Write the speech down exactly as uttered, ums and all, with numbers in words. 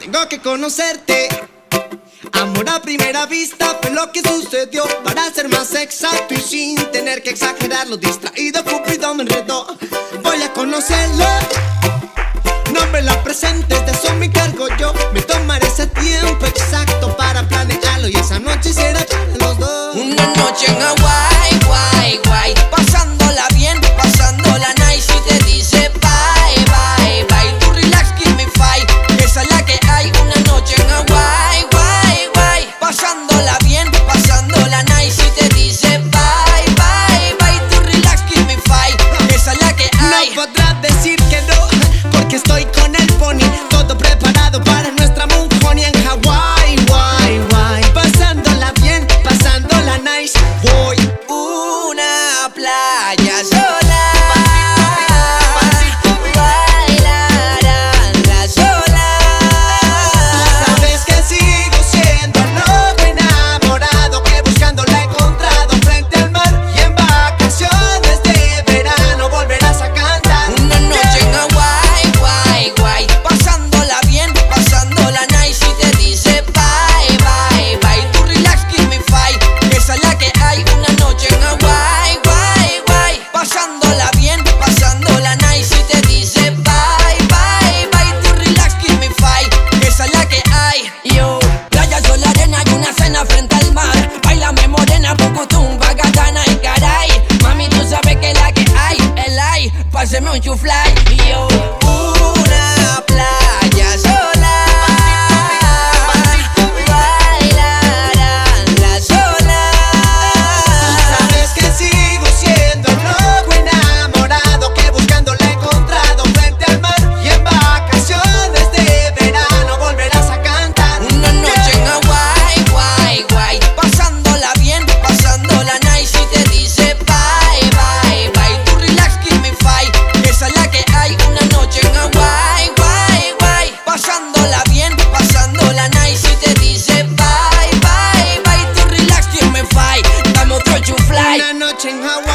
tengo que conocerte. Amor a primera vista fue lo que sucedió. Para ser más exacto y sin tener que exagerarlo, distraído Cupido me enredó. Voy a conocerlo, no me la presentes, de eso me encargo yo. Me tomaré ese tiempo exacto para planearlo y esa noche será para los dos. Una noche en Hawái, guay, guay, pasándola bien, pasándola nice. Y te dice bye, bye, bye. Tú relax, give me five, esa es la que hay. Una noche en Hawái, guay, guay, pasándola bien, pasándola nice. Y te dice bye, bye, bye. Tú relax, give me five, esa es la que hay. No podrás decir que no, porque estoy con el pony, todo preparado para nuestra monjonia en Hawái, guay, guay, pasándola bien, pasándola nice. Voy una playa sola, bailarán sola. Sabes que sigo siendo loco, enamorado, que buscando la he encontrado frente al mar. Y en vacaciones de verano volverás a cantar. Una noche en Hawái, guay, guay, pasándola bien, pasándola nice. Y te dice bye, bye, bye. Tú relax, give me five, esa es la que hay. Una noche en Hawái, guay, guay, pasándola bien, pasándola nice. Y te dice bye, bye, bye. Tú relax, give me five, esa es la que hay. Yo, playa, sol, arena y una cena frente al mar. Bailame morena, Pucutum, Bagatana y caray. Mami, tú sabes que la que hay, el hay. Páseme un chuflay. Yo, una playa sola, bailarán las olas. Sabes que sigo siendo loco, enamorado, que buscando la he encontrado frente al mar. Y en vacaciones de verano volverás a cantar. Una noche en Hawái, guay, guay, pasándola bien, pasándola nice. Y te dice bye, bye, bye. Tú relax, give me five, esa es la que hay. Una noche en Hawái, guay, guay, pasándola bien, pasándola nice. Y te dice bye, bye, bye. Tú relax, give me five, dame otro chuflay. Una noche en Hawái.